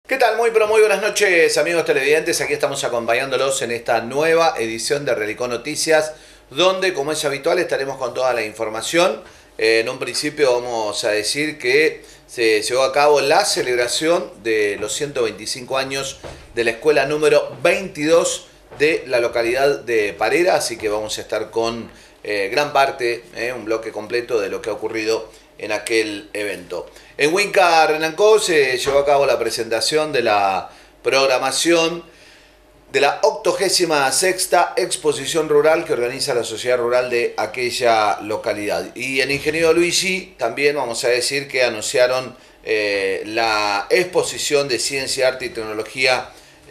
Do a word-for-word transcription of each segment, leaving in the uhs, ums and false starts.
¿Qué tal? Muy pero muy buenas noches, amigos televidentes. Aquí estamos acompañándolos en esta nueva edición de Relicó Noticias, donde, como es habitual, estaremos con toda la información. Eh, en un principio vamos a decir que se llevó a cabo la celebración de los ciento veinticinco años de la escuela número veintidós de la localidad de Parera, así que vamos a estar con eh, gran parte, eh, un bloque completo de lo que ha ocurrido en aquel evento. En Huinca Renancó se llevó a cabo la presentación de la programación de la octogésima sexta exposición rural que organiza la sociedad rural de aquella localidad. Y en Ingeniero Luigi también vamos a decir que anunciaron eh, la exposición de ciencia, arte y tecnología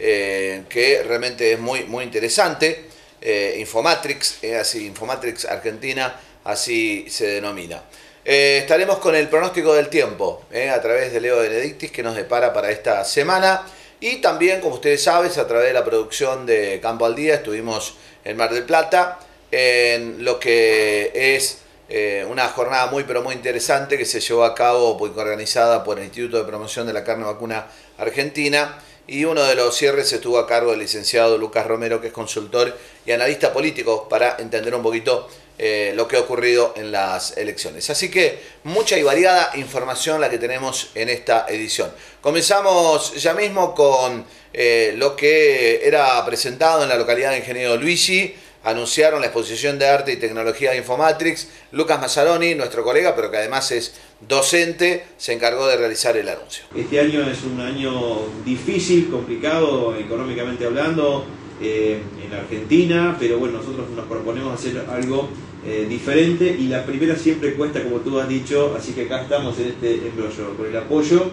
eh, que realmente es muy, muy interesante. Eh, Infomatrix, eh, así, Infomatrix Argentina, así se denomina. Eh, estaremos con el pronóstico del tiempo eh, a través de Leo Benedictis, que nos depara para esta semana, y también, como ustedes saben, a través de la producción de Campo al Día estuvimos en Mar del Plata en lo que es eh, una jornada muy pero muy interesante que se llevó a cabo, pues, organizada por el Instituto de Promoción de la Carne Vacuna Argentina, y uno de los cierres estuvo a cargo del licenciado Lucas Romero, que es consultor y analista político, para entender un poquito Eh, lo que ha ocurrido en las elecciones. Así que mucha y variada información la que tenemos en esta edición. Comenzamos ya mismo con eh, lo que era presentado en la localidad de Ingeniero Luigi. Anunciaron la exposición de arte y tecnología de Infomatrix. Lucas Mazzaroni, nuestro colega, pero que además es docente, se encargó de realizar el anuncio. Este año es un año difícil, complicado económicamente hablando, eh, en Argentina, pero bueno, nosotros nos proponemos hacer algo eh, diferente, y la primera siempre cuesta, como tú has dicho, así que acá estamos en este embrollo, con el apoyo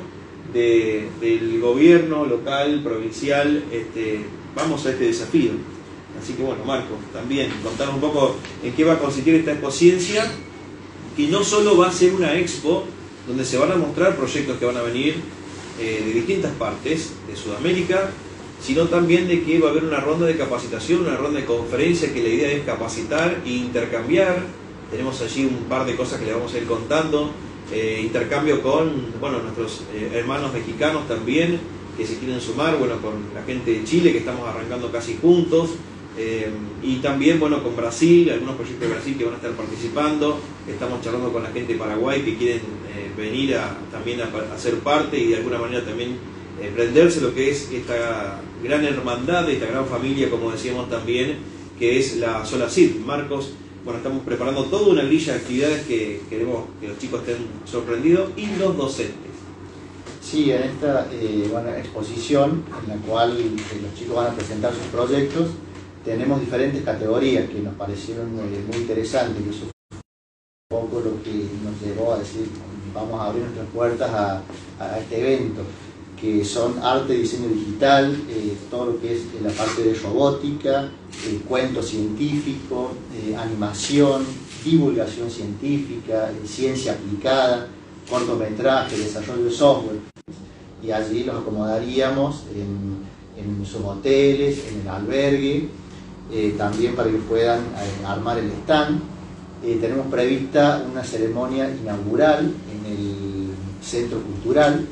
de, del gobierno local, provincial. Este, vamos a este desafío. Así que bueno, Marco, también contanos un poco en qué va a consistir esta exposición, que no solo va a ser una expo donde se van a mostrar proyectos que van a venir eh, de distintas partes de Sudamérica, sino también de que va a haber una ronda de capacitación, una ronda de conferencia, que la idea es capacitar e intercambiar. Tenemos allí un par de cosas que les vamos a ir contando, eh, intercambio con bueno, nuestros eh, hermanos mexicanos también, que se quieren sumar, bueno, con la gente de Chile, que estamos arrancando casi juntos, eh, y también bueno, con Brasil, algunos proyectos de Brasil que van a estar participando. Estamos charlando con la gente de Paraguay, que quieren eh, venir a, también a, a ser parte, y de alguna manera también eh, prenderse lo que es esta gran hermandad, esta gran familia, como decíamos también, que es la Solacid. Marcos, bueno, estamos preparando toda una grilla de actividades que queremos que los chicos estén sorprendidos, y los docentes. Sí, en esta eh, bueno, exposición, en la cual eh, los chicos van a presentar sus proyectos, tenemos diferentes categorías que nos parecieron eh, muy interesantes, que eso fue un poco lo que nos llevó a decir, vamos a abrir nuestras puertas a, a este evento, que son arte, diseño digital, eh, todo lo que es la parte de robótica, eh, cuento científico, eh, animación, divulgación científica, eh, ciencia aplicada, cortometraje, desarrollo de software. Y allí los acomodaríamos en, en sus hoteles, en el albergue, eh, también para que puedan eh, armar el stand. Eh, tenemos prevista una ceremonia inaugural en el Centro Cultural,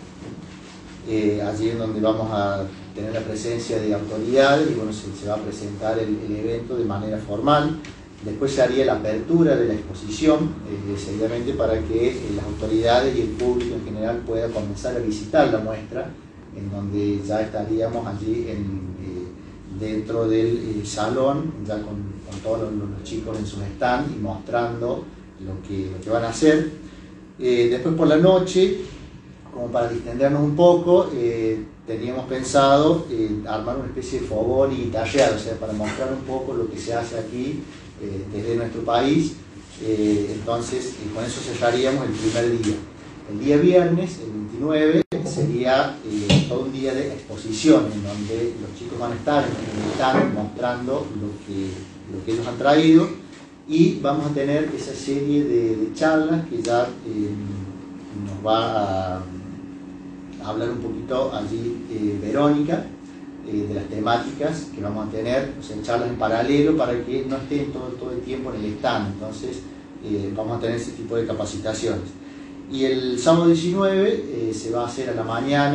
Eh, allí en donde vamos a tener la presencia de autoridades, y bueno, se, se va a presentar el, el evento de manera formal. Después se haría la apertura de la exposición, eh, seguidamente, para que eh, las autoridades y el público en general pueda comenzar a visitar la muestra, en donde ya estaríamos allí en, eh, dentro del eh, salón, ya con, con todos los, los chicos en sus stands y mostrando lo que, lo que van a hacer. Eh, después, por la noche, como para distendernos un poco, eh, teníamos pensado eh, armar una especie de fogón y taller, o sea, para mostrar un poco lo que se hace aquí eh, desde nuestro país. Eh, entonces, eh, con eso cerraríamos el primer día. El día viernes, el veintinueve, sería eh, todo un día de exposición, en donde los chicos van a estar en el stand mostrando lo que, lo que ellos han traído, y vamos a tener esa serie de, de charlas que ya eh, nos va a hablar un poquito allí eh, Verónica, eh, de las temáticas que vamos a tener, o sea, charlas en paralelo, para que no estén todo, todo el tiempo en el stand. Entonces eh, vamos a tener ese tipo de capacitaciones. Y el sábado diecinueve eh, se va a hacer a la mañana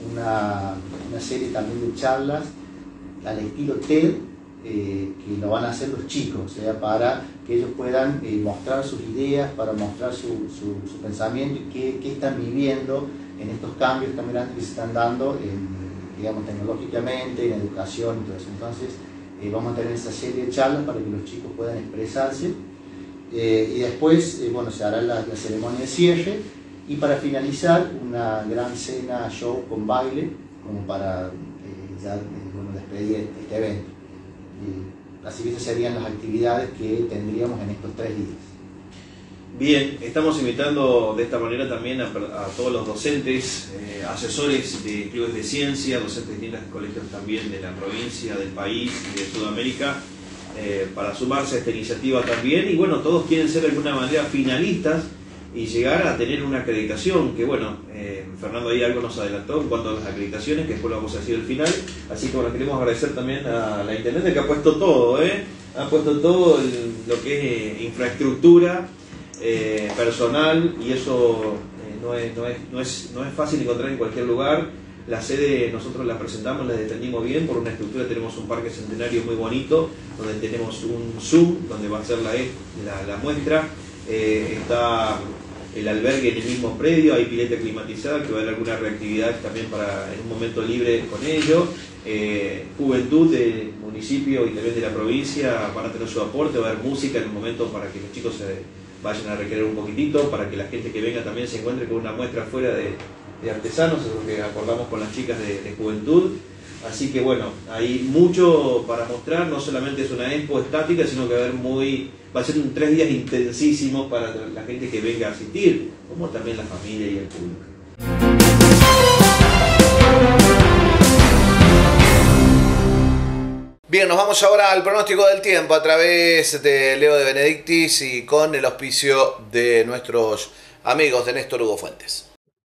una, una serie también de charlas al estilo TED, eh, que lo van a hacer los chicos, o sea, para que ellos puedan eh, mostrar sus ideas, para mostrar su, su, su pensamiento y qué, qué están viviendo en estos cambios tan grandes que se están dando, en, digamos, tecnológicamente, en educación y todo eso. Entonces, eh, vamos a tener esa serie de charlas para que los chicos puedan expresarse. Eh, y después, eh, bueno, se hará la, la ceremonia de cierre y para finalizar una gran cena, show con baile, como para eh, ya, eh, bueno, despedir este evento. Eh, así que estas serían las actividades que tendríamos en estos tres días. Bien, estamos invitando de esta manera también a, a todos los docentes, eh, asesores de clubes de ciencia, docentes de distintos colegios también de la provincia, del país y de Sudamérica, eh, para sumarse a esta iniciativa también. Y bueno, todos quieren ser de alguna manera finalistas y llegar a tener una acreditación, que bueno, eh, Fernando ahí algo nos adelantó en cuanto a las acreditaciones, que después lo vamos a decir al final. Así que bueno, queremos agradecer también a la intendente que ha puesto todo, ¿eh? ha puesto todo el, lo que es eh, infraestructura, Eh, personal, y eso eh, no, es, no, es, no, es, no es fácil encontrar en cualquier lugar. La sede nosotros la presentamos, la defendimos bien por una estructura. Tenemos un parque centenario muy bonito, donde tenemos un Zoom, donde va a ser la, la, la muestra. Eh, está el albergue en el mismo predio, hay pileta climatizada, que va a haber alguna reactividad también para en un momento libre con ello. Eh, juventud del municipio y también de la provincia van a tener su aporte, va a haber música en un momento para que los chicos se vayan a recrear un poquitito, para que la gente que venga también se encuentre con una muestra fuera de, de artesanos, es lo que acordamos con las chicas de, de juventud. Así que bueno, hay mucho para mostrar, no solamente es una expo estática, sino que va a haber muy, va a ser un tres días intensísimos para la gente que venga a asistir, como también la familia y el público. Bien, nos vamos ahora al pronóstico del tiempo a través de Leo de Benedictis y con el auspicio de nuestros amigos de Néstor Hugo Fuentes.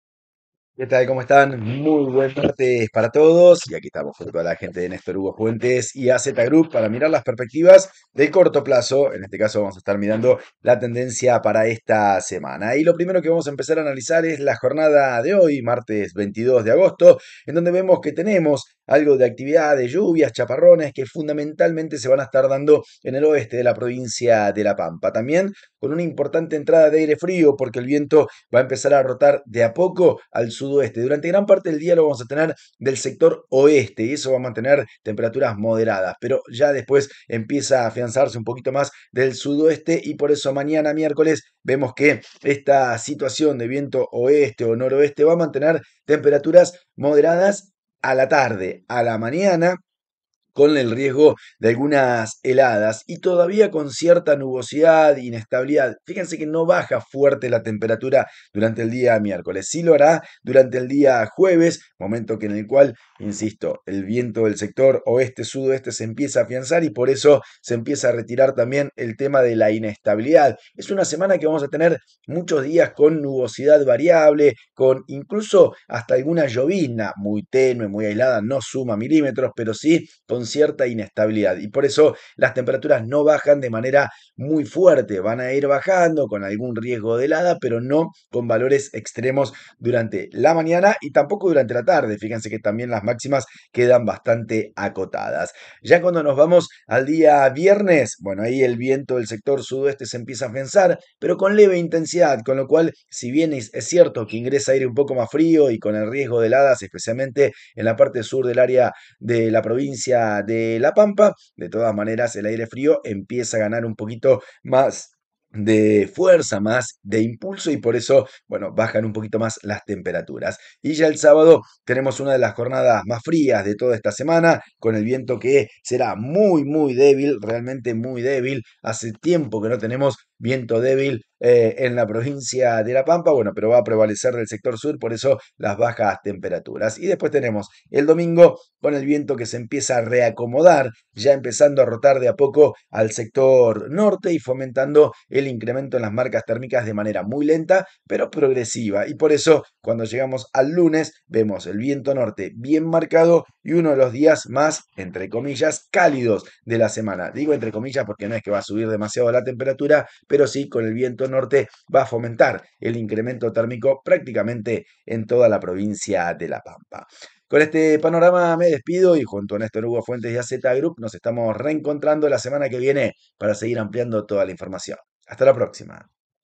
¿Qué tal? ¿Cómo están? Muy buen martes para todos. Y aquí estamos con toda la gente de Néstor Hugo Fuentes y A Z Group para mirar las perspectivas de corto plazo. En este caso vamos a estar mirando la tendencia para esta semana. Y lo primero que vamos a empezar a analizar es la jornada de hoy, martes veintidós de agosto, en donde vemos que tenemos algo de actividad de lluvias, chaparrones, que fundamentalmente se van a estar dando en el oeste de la provincia de La Pampa. También con una importante entrada de aire frío, porque el viento va a empezar a rotar de a poco al sudoeste. Durante gran parte del día lo vamos a tener del sector oeste y eso va a mantener temperaturas moderadas, pero ya después empieza a afianzarse un poquito más del sudoeste y por eso mañana miércoles vemos que esta situación de viento oeste o noroeste va a mantener temperaturas moderadas a la tarde, a la mañana, con el riesgo de algunas heladas y todavía con cierta nubosidad e inestabilidad. Fíjense que no baja fuerte la temperatura durante el día miércoles, sí lo hará durante el día jueves, momento que en el cual, insisto, el viento del sector oeste-sudoeste se empieza a afianzar y por eso se empieza a retirar también el tema de la inestabilidad. Es una semana que vamos a tener muchos días con nubosidad variable, con incluso hasta alguna llovizna muy tenue, muy aislada, no suma milímetros, pero sí con cierta inestabilidad y por eso las temperaturas no bajan de manera muy fuerte, van a ir bajando con algún riesgo de helada, pero no con valores extremos durante la mañana y tampoco durante la tarde. Fíjense que también las máximas quedan bastante acotadas. Ya cuando nos vamos al día viernes, bueno, ahí el viento del sector sudoeste se empieza a afianzar, pero con leve intensidad, con lo cual, si bien es, es cierto que ingresa aire un poco más frío y con el riesgo de heladas, especialmente en la parte sur del área de la provincia de La Pampa, de todas maneras el aire frío empieza a ganar un poquito más de fuerza, más de impulso y por eso, bueno, bajan un poquito más las temperaturas. Y ya el sábado tenemos una de las jornadas más frías de toda esta semana, con el viento que será muy, muy débil, realmente muy débil. Hace tiempo que no tenemos viento débil eh, en la provincia de La Pampa, bueno, pero va a prevalecer del sector sur, por eso las bajas temperaturas. Y después tenemos el domingo con el viento que se empieza a reacomodar, ya empezando a rotar de a poco al sector norte y fomentando el incremento en las marcas térmicas de manera muy lenta, pero progresiva. Y por eso, cuando llegamos al lunes, vemos el viento norte bien marcado y uno de los días más, entre comillas, cálidos de la semana. Digo entre comillas porque no es que va a subir demasiado la temperatura, pero sí con el viento norte va a fomentar el incremento térmico prácticamente en toda la provincia de La Pampa. Con este panorama me despido y junto a Néstor Hugo Fuentes y A Z Group nos estamos reencontrando la semana que viene para seguir ampliando toda la información. Hasta la próxima.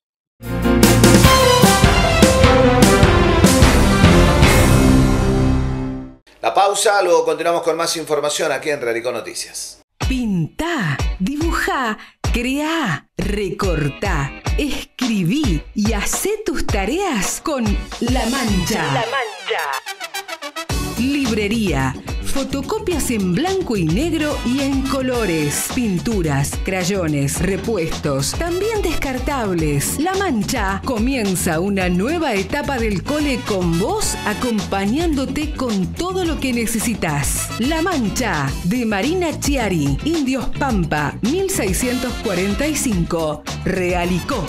La pausa, luego continuamos con más información aquí en Relicó Noticias. Pintá, dibujá, creá, recortá, escribí y hacé tus tareas con La Mancha. La Mancha. Librería. Fotocopias en blanco y negro y en colores. Pinturas, crayones, repuestos, también descartables. La Mancha. Comienza una nueva etapa del cole con vos, acompañándote con todo lo que necesitas. La Mancha, de Marina Chiari, Indios Pampa, mil seiscientos cuarenta y cinco. Realicó.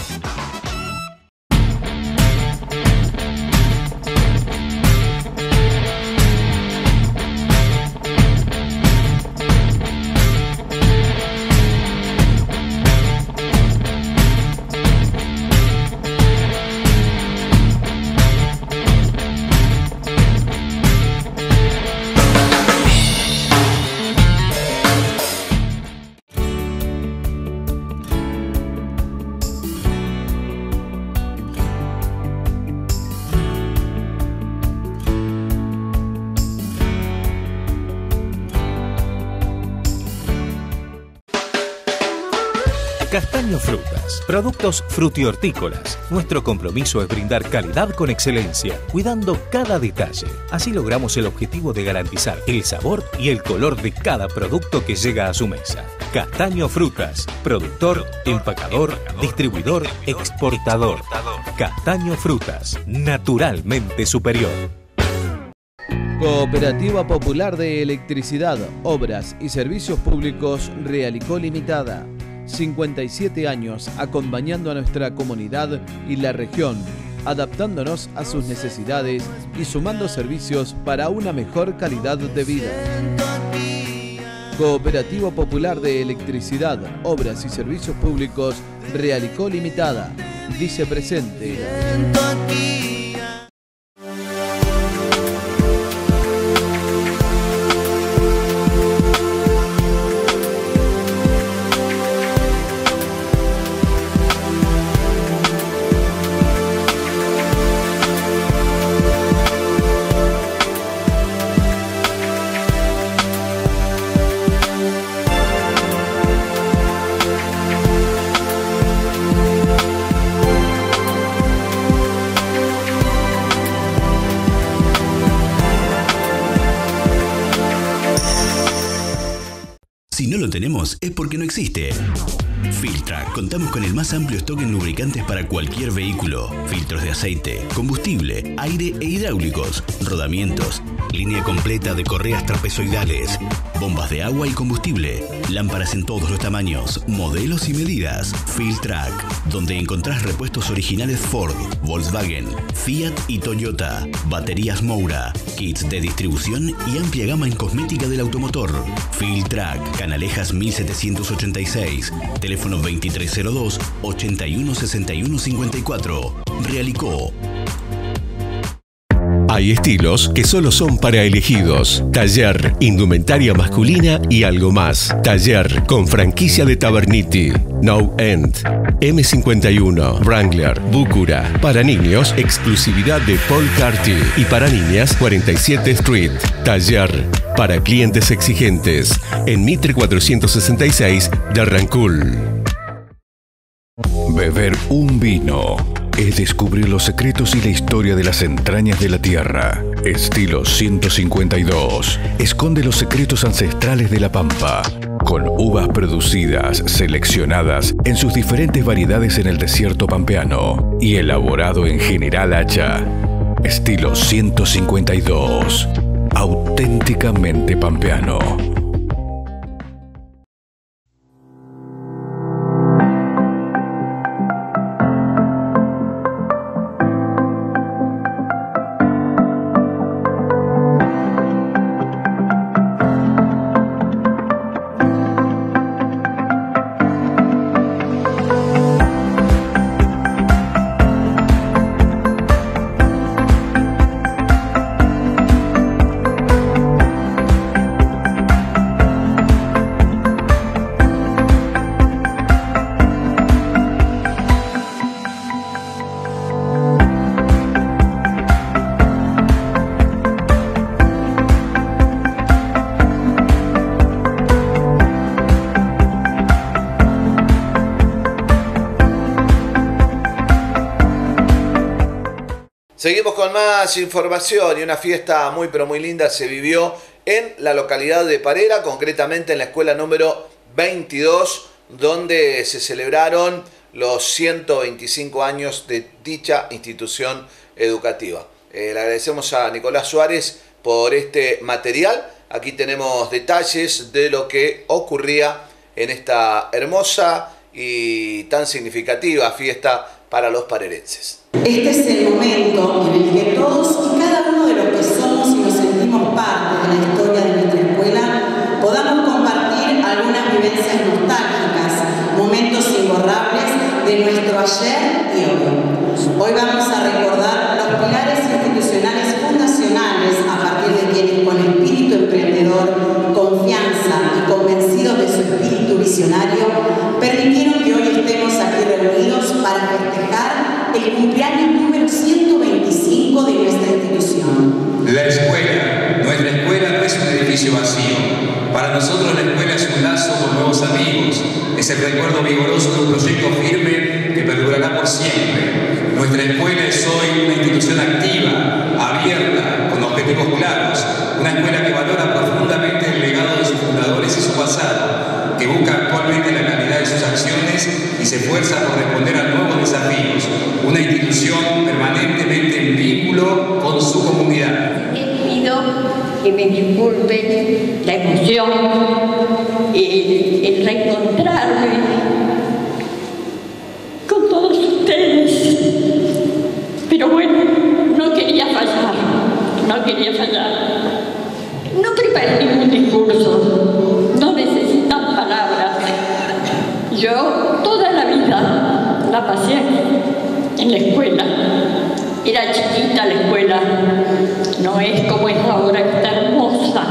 Castaño Frutas, productos frutihortícolas. Nuestro compromiso es brindar calidad con excelencia, cuidando cada detalle. Así logramos el objetivo de garantizar el sabor y el color de cada producto que llega a su mesa. Castaño Frutas, productor, empacador, distribuidor, exportador. Castaño Frutas, naturalmente superior. Cooperativa Popular de Electricidad, Obras y Servicios Públicos Realicó Limitada. cincuenta y siete años acompañando a nuestra comunidad y la región, adaptándonos a sus necesidades y sumando servicios para una mejor calidad de vida. Cooperativa Popular de Electricidad, Obras y Servicios Públicos Realicó Limitada. Dice presente. Si no lo tenemos, es porque no existe. Filtrac. Contamos con el más amplio stock en lubricantes para cualquier vehículo. Filtros de aceite, combustible, aire e hidráulicos, rodamientos, línea completa de correas trapezoidales, bombas de agua y combustible, lámparas en todos los tamaños, modelos y medidas. Filtrac, donde encontrás repuestos originales Ford, Volkswagen, Fiat y Toyota, baterías Moura, kits de distribución y amplia gama en cosmética del automotor. Filtrac, Canalejas mil setecientos ochenta y seis, teléfono veintitrés cero dos, ochenta y uno sesenta y uno cincuenta y cuatro. Realicó. Hay estilos que solo son para elegidos. Taller, indumentaria masculina y algo más. Taller con franquicia de Taverniti. No End, eme cincuenta y uno, Wrangler, Búcura. Para niños, exclusividad de Paul Carty. Y para niñas, cuarenta y siete Street. Taller para clientes exigentes. En Mitre cuatrocientos sesenta y seis de Rancul. Beber un vino es descubrir los secretos y la historia de las entrañas de la tierra. Estilo ciento cincuenta y dos. Esconde los secretos ancestrales de la Pampa. Con uvas producidas, seleccionadas en sus diferentes variedades en el desierto pampeano y elaborado en General Hacha. Estilo ciento cincuenta y dos. Auténticamente pampeano. Seguimos con más información y una fiesta muy pero muy linda se vivió en la localidad de Parera, concretamente en la escuela número veintidós, donde se celebraron los ciento veinticinco años de dicha institución educativa. Eh, le agradecemos a Nicolás Suárez por este material. Aquí tenemos detalles de lo que ocurría en esta hermosa y tan significativa fiesta para los parerenses. Este es el momento en el que todos y cada uno de los que somos y nos sentimos parte de la historia de nuestra escuela podamos compartir algunas vivencias nostálgicas, momentos imborrables de nuestro ayer y hoy. Hoy vamos a recordar los pilares institucionales fundacionales a partir de quienes con espíritu emprendedor, confianza y convencidos de su espíritu visionario permitieron que hoy estemos aquí reunidos para festejar el cumpleaños número ciento veinticinco de nuestra institución. La escuela, nuestra escuela no es un edificio vacío. Para nosotros la escuela es un lazo con nuevos amigos, es el recuerdo vigoroso de un proyecto firme que perdurará por siempre. Nuestra escuela es hoy una institución activa, abierta, con objetivos claros, una escuela que valora profundamente el legado de sus fundadores y su pasado, que busca actualmente la calidad de sus acciones y se esfuerza por responder a nuevos desafíos, una institución permanentemente en vínculo con su comunidad. Les pido que me disculpen la emoción, el, el reencontrarme con todos ustedes, pero bueno, no quería fallar, no quería fallar. No preparé ningún discurso, no necesitan palabras. Yo toda la vida la pasé aquí, en la escuela. Era chiquita la escuela, no es como es ahora, que está hermosa.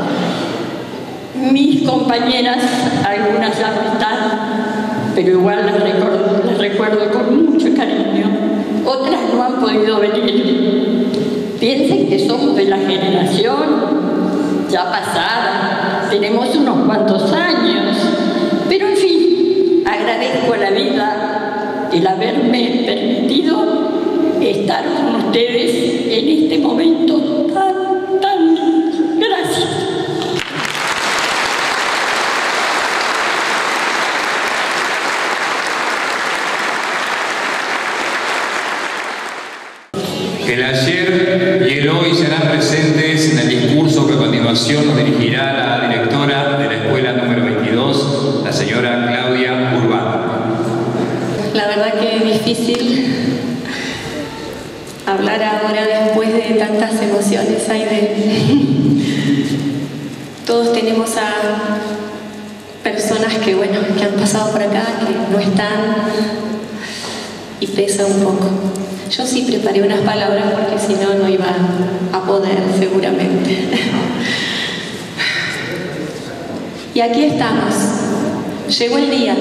Mis compañeras, algunas ya no están, pero igual las recuerdo, las recuerdo con mucho cariño. Otras no han podido venir. Piensen que somos de la generación ya pasada, tenemos unos cuantos años, pero en fin, agradezco a la vida el haberme permitido estar con ustedes en este momento tan, tan lindo. Gracias. El ayer y el hoy serán presentes en el discurso que a continuación nos dirigirá la directora de la escuela número veintidós, la señora Claudia Urbano. La verdad que es difícil hablar ahora después de tantas emociones. Hay de... Todos tenemos a personas que, bueno, que han pasado por acá, que no están, y pesa un poco. Yo sí preparé unas palabras porque si no, no iba a poder seguramente. Y aquí estamos. Llegó el día.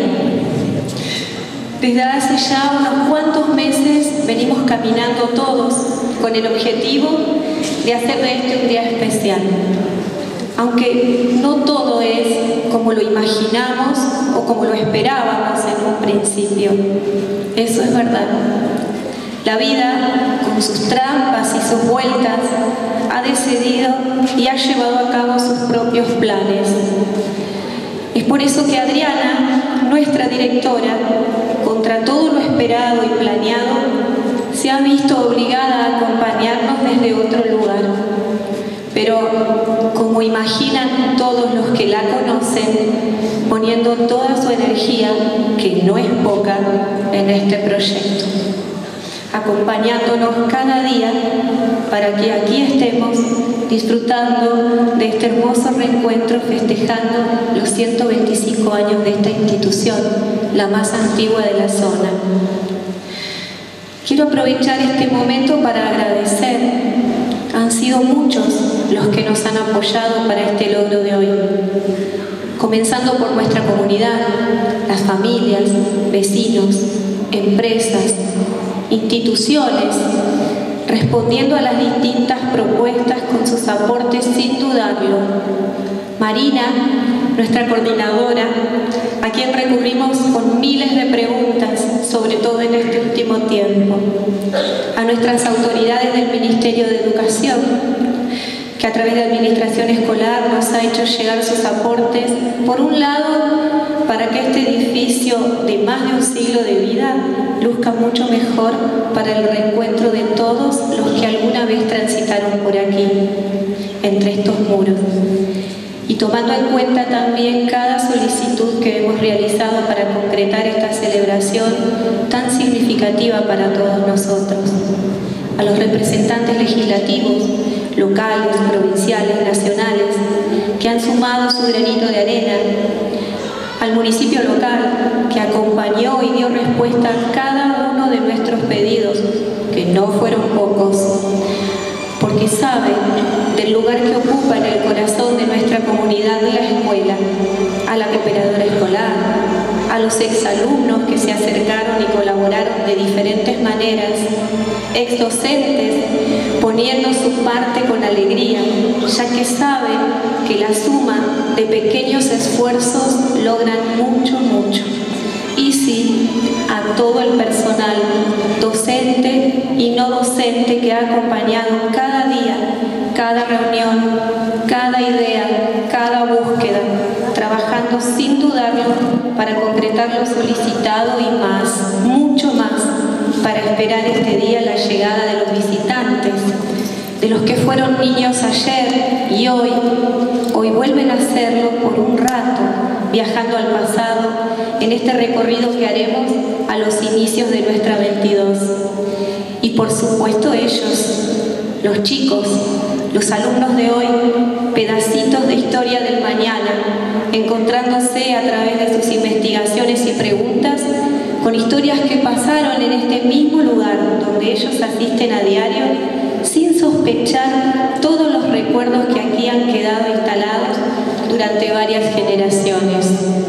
Desde hace ya unos cuantos meses venimos caminando todos con el objetivo de hacer de este un día especial. Aunque no todo es como lo imaginamos o como lo esperábamos en un principio. Eso es verdad. La vida, con sus trampas y sus vueltas, ha decidido y ha llevado a cabo sus propios planes. Es por eso que Adriana, nuestra directora, contra todo lo esperado y planeado, se ha visto obligada a acompañarnos desde otro lugar. Pero, como imaginan todos los que la conocen, poniendo toda su energía, que no es poca, en este proyecto, acompañándonos cada día para que aquí estemos disfrutando de este hermoso reencuentro, festejando los ciento veinticinco años de esta institución, la más antigua de la zona. Quiero aprovechar este momento para agradecer. Han sido muchos los que nos han apoyado para este logro de hoy, comenzando por nuestra comunidad, las familias, vecinos, empresas, instituciones, respondiendo a las distintas propuestas con sus aportes sin dudarlo. Marina, nuestra coordinadora, a quien recurrimos con miles de preguntas, sobre todo en este último tiempo, a nuestras autoridades del Ministerio de Educación, que a través de Administración Escolar nos ha hecho llegar sus aportes, por un lado, para que este edificio de más de un siglo de vida luzca mucho mejor para el reencuentro de todos los que alguna vez transitaron por aquí, entre estos muros. Y tomando en cuenta también cada solicitud que hemos realizado para concretar esta celebración tan significativa para todos nosotros. A los representantes legislativos, locales, provinciales, nacionales, que han sumado su granito de arena, al municipio local, que acompañó y dio respuesta a cada uno de nuestros pedidos, que no fueron pocos, porque sabe del lugar que ocupa en el corazón de nuestra comunidad la escuela, a la cooperadora escolar, a los exalumnos que se acercaron y colaboraron de diferentes maneras, exdocentes poniendo su parte con alegría, ya que saben que la suma de pequeños esfuerzos logran mucho, mucho. Y sí, a todo el personal, docente y no docente, que ha acompañado cada día, cada reunión, cada idea, cada búsqueda, trabajando sin dudarlo para concretar lo solicitado y más, mucho más, para esperar este día la llegada de los visitantes, de los que fueron niños ayer y hoy, hoy vuelven a serlo por un rato, viajando al pasado en este recorrido que haremos a los inicios de nuestra veintidós. Y por supuesto ellos, los chicos, los alumnos de hoy, pedacitos de historia del mañana, encontrándose a través de sus investigaciones y preguntas con historias que pasaron en este mismo lugar donde ellos asisten a diario, sin sospechar todos los recuerdos que aquí han quedado instalados durante varias generaciones.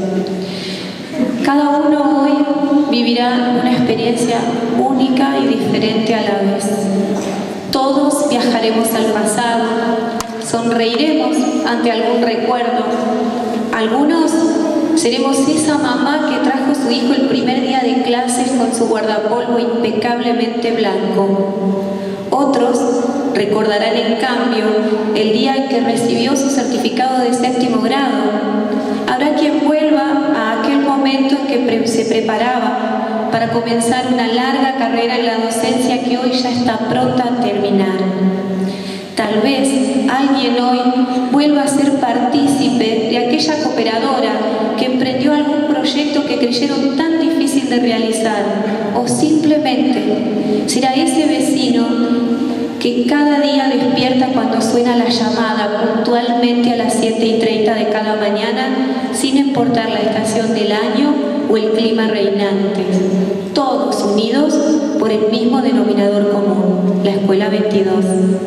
Cada uno hoy vivirá una experiencia única y diferente a la vez. Todos viajaremos al pasado, sonreiremos ante algún recuerdo. Algunos seremos esa mamá que trajo a su hijo el primer día de clases con su guardapolvo impecablemente blanco. Otros recordarán en cambio el día en que recibió su certificado de séptimo grado. Habrá quien vuelva a aquel momento en que pre- se preparaba para comenzar una larga carrera en la docencia que hoy ya está pronta a terminar. Tal vez alguien hoy vuelva a ser partícipe de aquella cooperadora que emprendió algún proyecto que creyeron tan difícil de realizar, o simplemente será ese vecino que cada día despierta cuando suena la llamada puntualmente a las siete y treinta de cada mañana, sin importar la estación del año o el clima reinante, todos unidos por el mismo denominador común, la Escuela veintidós.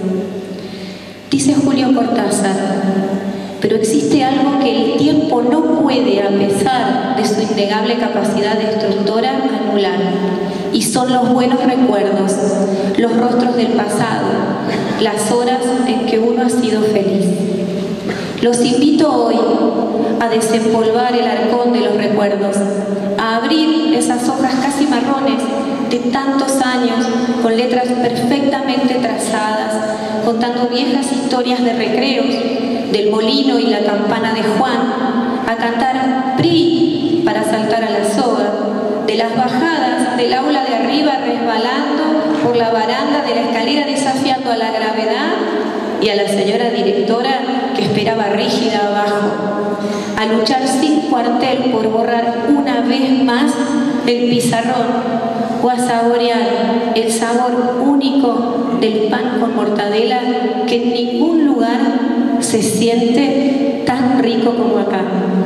Dice Julio Cortázar, pero existe algo que el tiempo no puede, a pesar de su innegable capacidad destructora, anular, y son los buenos recuerdos, los rostros del pasado, las horas en que uno ha sido feliz. Los invito hoy a desempolvar el arcón de los recuerdos, a abrir esas hojas casi marrones de tantos años, con letras perfectamente trazadas, contando viejas historias de recreos, del molino y la campana de Juan, a cantar P R I para saltar a la soga, de las bajadas del aula de arriba resbalando por la baranda de la escalera desafiando a la gravedad y a la señora directora que esperaba rígida abajo, a luchar sin cuartel por borrar una vez más el pizarrón o a saborear el sabor único del pan con mortadela que en ningún lugar se siente tan rico como acá.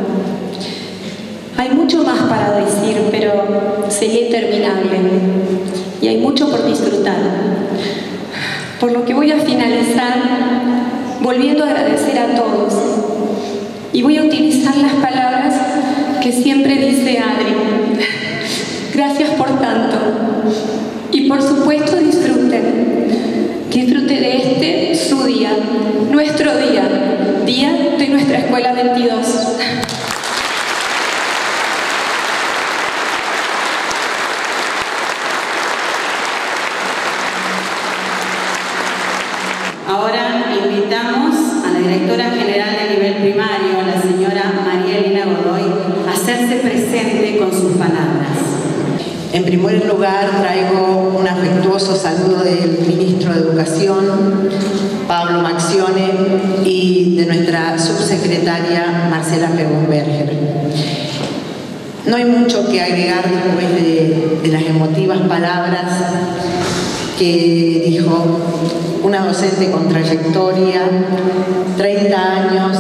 Hay mucho más para decir, pero sería interminable y hay mucho por disfrutar. Por lo que voy a finalizar volviendo a agradecer a todos y voy a utilizar las palabras que siempre dice Adri. Gracias por tanto y por supuesto disfruten, disfruten de este su día, nuestro día, día de nuestra Escuela veintidós. nivel primario, la señora María Elena Godoy, hacerse presente con sus palabras. En primer lugar, traigo un afectuoso saludo del Ministro de Educación, Pablo Maccione, y de nuestra subsecretaria, Marcela Feuerberger. No hay mucho que agregar después de, de las emotivas palabras que dijo una docente con trayectoria, treinta años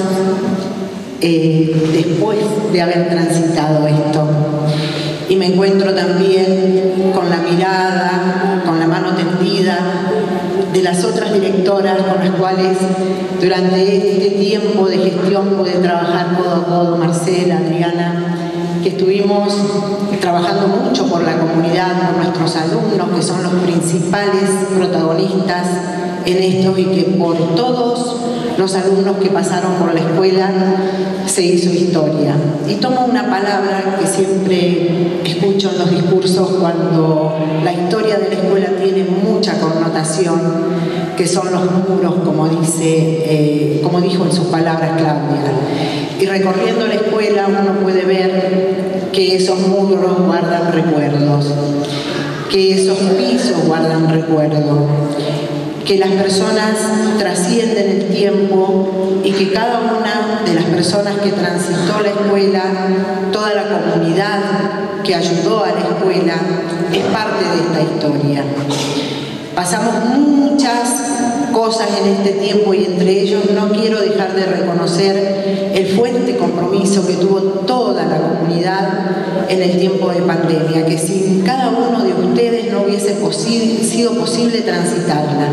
eh, después de haber transitado esto. Y me encuentro también con la mirada, con la mano tendida de las otras directoras con las cuales durante este tiempo de gestión pude trabajar codo a codo, Marcela, Adriana, que estuvimos trabajando mucho por la comunidad, por nuestros alumnos, que son los principales protagonistas en esto, y que por todos los alumnos que pasaron por la escuela se hizo historia. Y tomo una palabra que siempre escucho en los discursos cuando la historia de la escuela tiene mucha connotación, que son los muros, como dice, eh, como dijo en sus palabras Claudia. Y recorriendo la escuela uno puede ver que esos muros guardan recuerdos, que esos pisos guardan recuerdos, que las personas trascienden el tiempo y que cada una de las personas que transitó la escuela, toda la comunidad que ayudó a la escuela, es parte de esta historia. Pasamos muchas cosas en este tiempo y entre ellos no quiero dejar de reconocer el fuerte compromiso que tuvo toda la comunidad en el tiempo de pandemia, que sin cada uno de ustedes no hubiese posi- sido posible transitarla.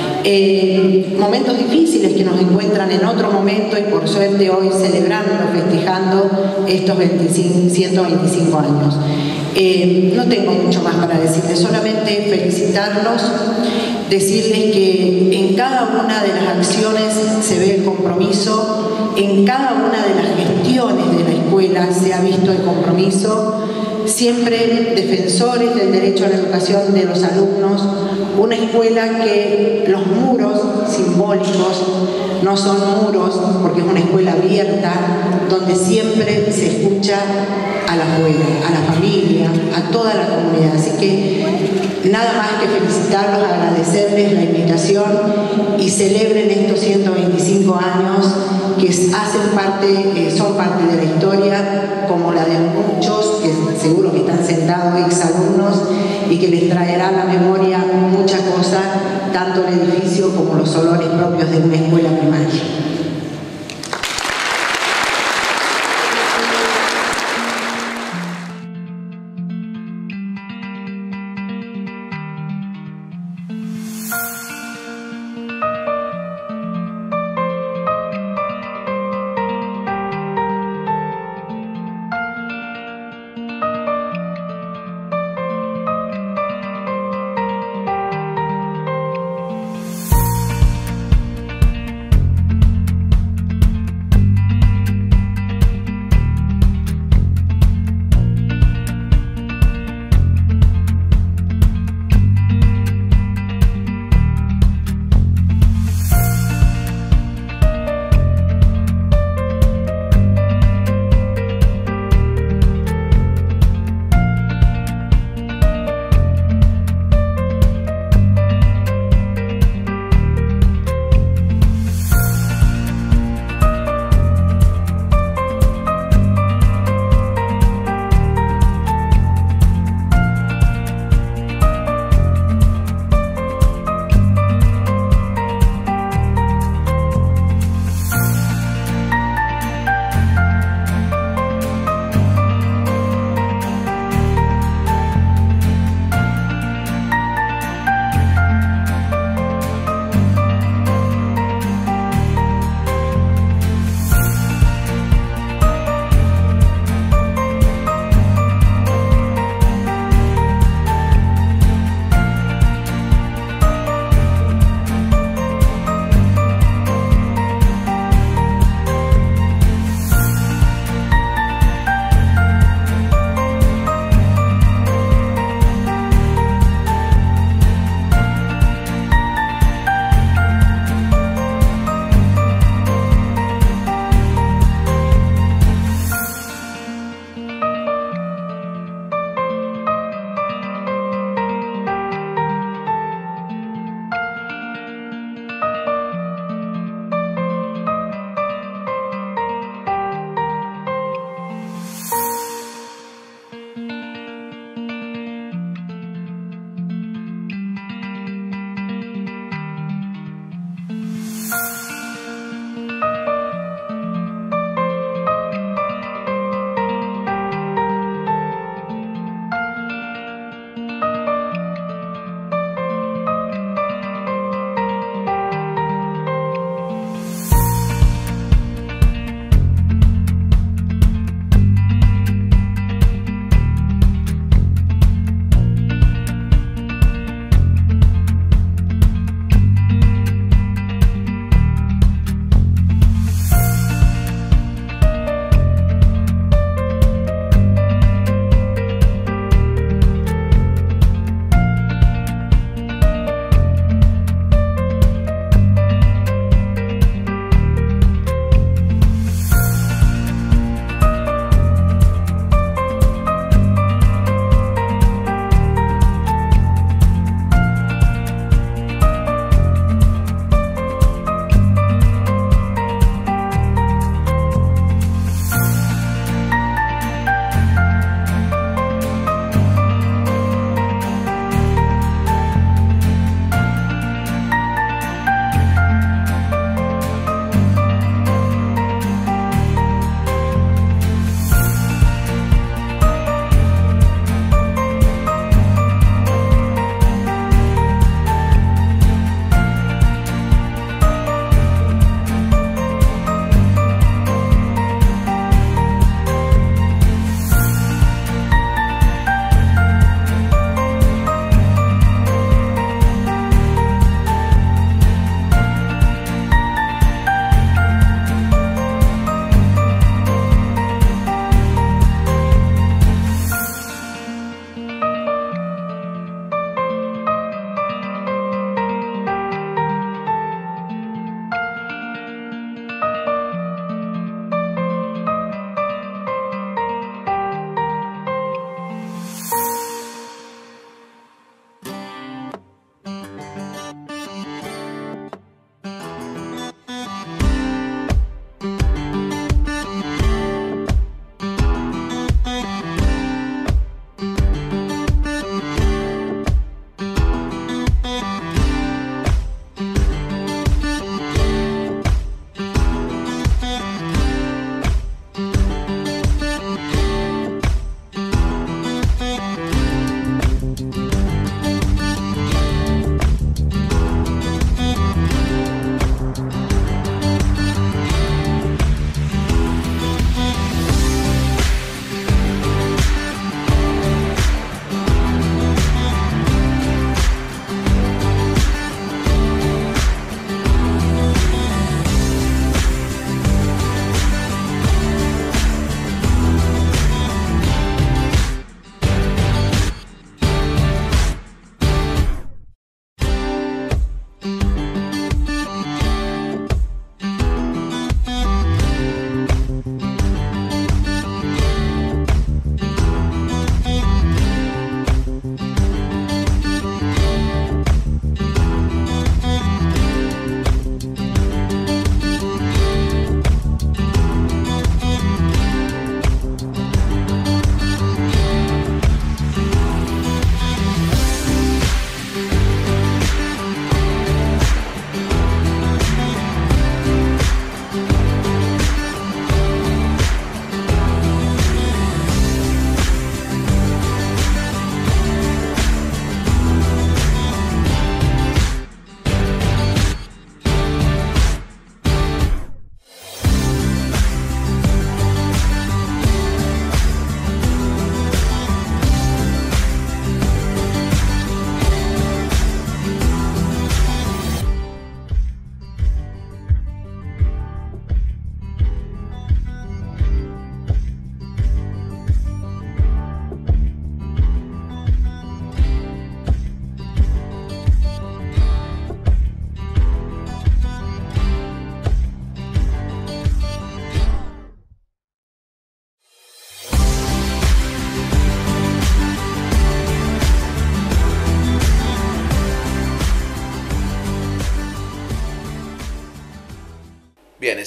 Eh, momentos difíciles que nos encuentran en otro momento y por suerte hoy celebrando, festejando estos veinticinco, ciento veinticinco años. Eh, no tengo mucho más para decirles, solamente felicitarlos, decirles que en cada una de las acciones se ve el compromiso, en cada una de las gestiones de la escuela se ha visto el compromiso, siempre defensores del derecho a la educación de los alumnos, una escuela que los muros simbólicos no son muros porque es una escuela abierta donde siempre se escucha a la abuela, a la familia, a toda la comunidad. Así que nada más que felicitarlos, agradecerles la invitación y celebren estos ciento veinticinco años que hacen parte, eh, son parte de la historia, como la de muchos que seguro que están sentados, exalumnos, y que les traerá a la memoria muchas cosas, tanto el edificio como los olores propios de una escuela primaria.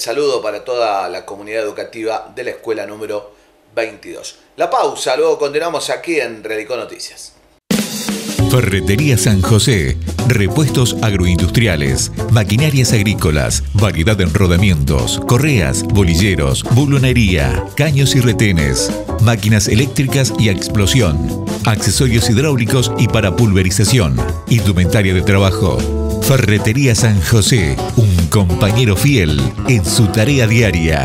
saludo para toda la comunidad educativa de la escuela número veintidós. La pausa, luego continuamos aquí en Realicó Noticias. Ferretería San José, repuestos agroindustriales, maquinarias agrícolas, variedad de enrodamientos, correas, bolilleros, bulonería, caños y retenes, máquinas eléctricas y a explosión, accesorios hidráulicos y para pulverización, indumentaria de trabajo. Ferretería San José, un compañero fiel en su tarea diaria.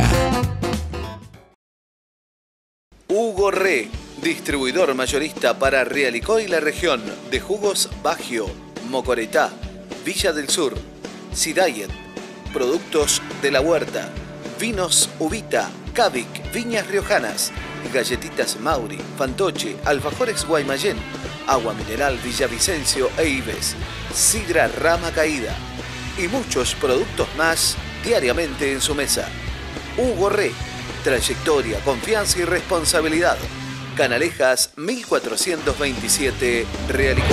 Hugo Re, distribuidor mayorista para Realicó y la región de jugos Bagio, Mocoretá, Villa del Sur, Sidayet, productos de la huerta, vinos Ubita, Cavic, viñas riojanas, galletitas Mauri, Fantoche, alfajores Guaymallén, agua mineral Villavicencio e Ives, sidra Rama Caída y muchos productos más diariamente en su mesa. Hugo Re, trayectoria, confianza y responsabilidad. Canalejas mil cuatrocientos veintisiete, Realicó.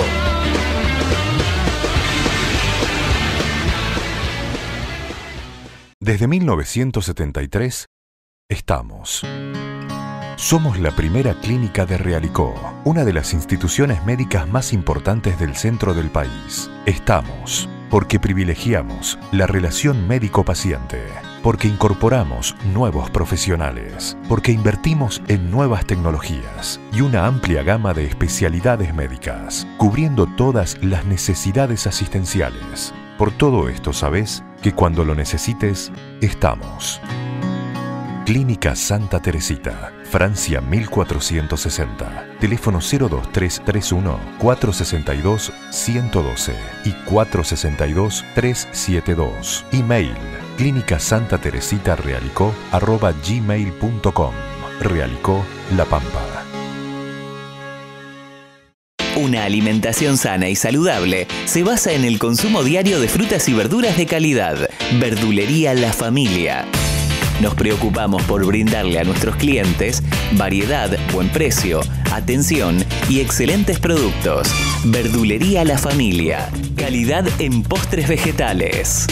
Desde mil novecientos setenta y tres, estamos. Somos la primera clínica de Realicó, una de las instituciones médicas más importantes del centro del país. Estamos porque privilegiamos la relación médico-paciente, porque incorporamos nuevos profesionales, porque invertimos en nuevas tecnologías y una amplia gama de especialidades médicas, cubriendo todas las necesidades asistenciales. Por todo esto sabés que cuando lo necesites, estamos. Clínica Santa Teresita, Francia mil cuatrocientos sesenta, teléfono cero dos tres tres uno, cuatro seis dos, uno uno dos y cuatro seis dos, tres siete dos. Email clínica santa teresita realicó arroba gmail punto com. Realicó La Pampa. Una alimentación sana y saludable se basa en el consumo diario de frutas y verduras de calidad. Verdulería La Familia. Nos preocupamos por brindarle a nuestros clientes variedad, buen precio, atención y excelentes productos. Verdulería La Familia. Calidad en postres vegetales.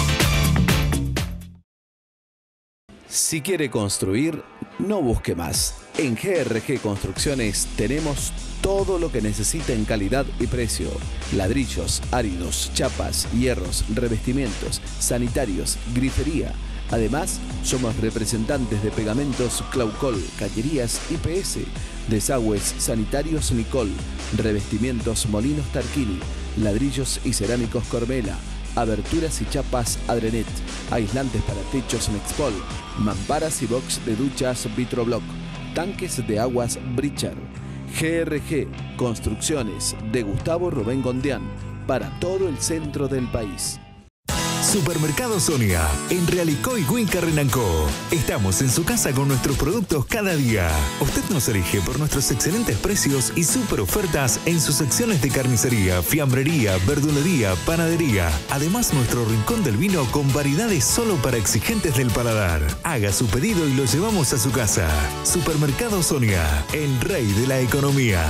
Si quiere construir, no busque más. En G R G Construcciones tenemos todo lo que necesita en calidad y precio. Ladrillos, áridos, chapas, hierros, revestimientos, sanitarios, grifería. Además, somos representantes de pegamentos Claucol, cañerías I P S, desagües sanitarios Nicol, revestimientos Molinos Tarquini, ladrillos y cerámicos Cormela, aberturas y chapas Adrenet, aislantes para techos Nexpol, mamparas y box de duchas Vitroblock, tanques de aguas Brichar. G R G Construcciones de Gustavo Rubén Gondián, para todo el centro del país. Supermercado Sonia, en Realicó y Huinca Renancó. Estamos en su casa con nuestros productos cada día. Usted nos elige por nuestros excelentes precios y super ofertas en sus secciones de carnicería, fiambrería, verdulería, panadería. Además, nuestro rincón del vino con variedades solo para exigentes del paladar. Haga su pedido y lo llevamos a su casa. Supermercado Sonia, el rey de la economía.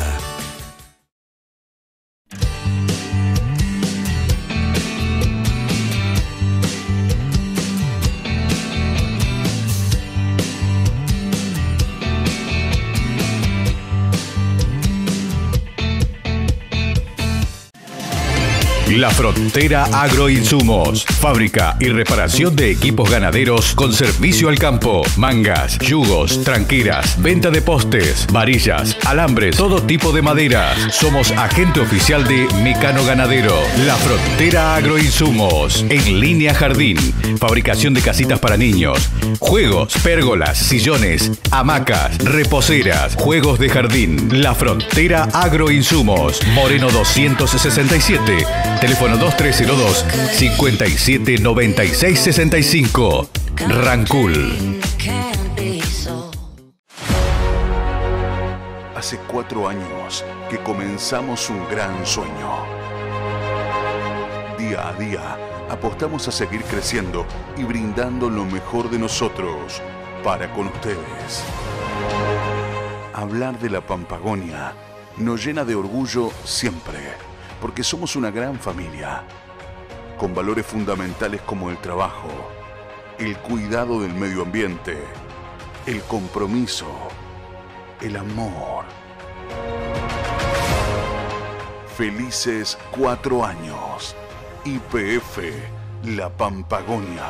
La Frontera Agroinsumos, fábrica y reparación de equipos ganaderos con servicio al campo, mangas, yugos, tranqueras, venta de postes, varillas, alambres, todo tipo de maderas. Somos agente oficial de Mecano Ganadero. La Frontera Agroinsumos, en línea Jardín, fabricación de casitas para niños, juegos, pérgolas, sillones, hamacas, reposeras, juegos de jardín. La Frontera Agroinsumos, Moreno doscientos sesenta y siete. Teléfono dos tres cero dos, cinco siete nueve seis seis cinco. Rancul. Hace cuatro años que comenzamos un gran sueño. Día a día apostamos a seguir creciendo y brindando lo mejor de nosotros para con ustedes. Hablar de la Pampagonia nos llena de orgullo siempre, porque somos una gran familia, con valores fundamentales como el trabajo, el cuidado del medio ambiente, el compromiso, el amor. Felices cuatro años. Y P F La Pampagonia.